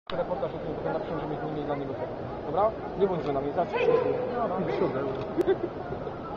Reportaż o tym, potem napiszę, że myśmy mieli dla niego tego. Dobra? Nie bądź za nami, zawsze.